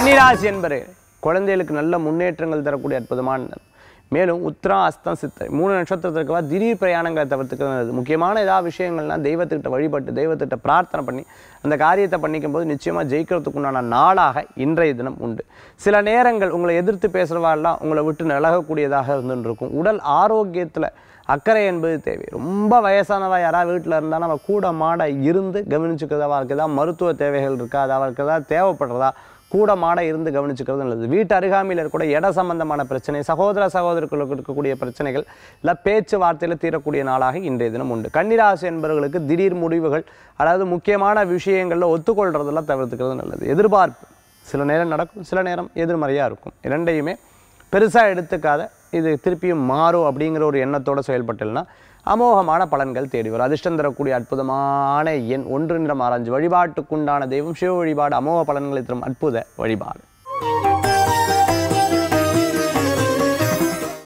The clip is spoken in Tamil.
கன்னிராசி என்பரே குழந்தைகளுக்கு நல்ல முன்னேற்றங்கள் தரக்கூடிய அற்புதமான நாள். மேலும் உத்திரா அஸ்தம் சித்திரை 3 நட்சத்திரத்திற்கு திடீர் பிரயாணங்களை தவிர்த்துக்கிறது. முக்கியமான ஏதாவது விஷயங்கள்லாம் தெய்வத்திட்ட வழிபட்டு தெய்வத்திட்ட பிரார்த்தனை பண்ணி அந்த காரியத்தை பண்ணிக்கும் போது நிச்சயமாக ஜெயிக்கிறதுக்குண்டான நாளாக இன்றைய தினம் உண்டு. சில நேரங்கள் உங்களை எதிர்த்து பேசுகிறவாள்லாம் உங்களை விட்டு விலகக்கூடியதாக இருந்துருக்கும். உடல் ஆரோக்கியத்தில் அக்கறை என்பது தேவை. ரொம்ப வயசானவா யாராவது வீட்டில் இருந்தால் நம்ம கூட மாட இருந்து கவனிச்சுக்கிறதா, அவருக்கு ஏதாவது மருத்துவ தேவைகள் இருக்கா, அது அவருக்கு ஏதாவது தேவைப்படுறதா கூட மாட இருந்து கவனிச்சுக்கிறது நல்லது. வீட்டு அருகாமையில் இருக்கக்கூடிய இட சம்பந்தமான பிரச்சனை, சகோதர சகோதரர்களுக்கு இருக்கக்கூடிய பிரச்சனைகள் இல்லை பேச்சுவார்த்தையில் தீரக்கூடிய நாளாக இன்றைய தினம் உண்டு. கன்னிராசி என்பவர்களுக்கு திடீர் முடிவுகள், அதாவது முக்கியமான விஷயங்களில் ஒத்துக்கொள்றதெல்லாம் தவிர்த்துக்கிறது நல்லது. எதிர்பார்ப்பு சில நேரம் நடக்கும், சில நேரம் எதிர்மறையாக இருக்கும். இரண்டையுமே பெருசாக எடுத்துக்காத, இது திருப்பியும் மாறும் அப்படிங்கிற ஒரு எண்ணத்தோடு செயல்பட்டல்னா அமோகமான பலன்கள் தேடி வரும். அதிர்ஷ்டம் தரக்கூடிய அற்புதமான எண் 1 நிறம் ஆரஞ்சு. வழிபாட்டுக்குண்டான தெய்வம் சிவ வழிபாடு. அமோக பலன்களை தரும் அற்புத வழிபாடு.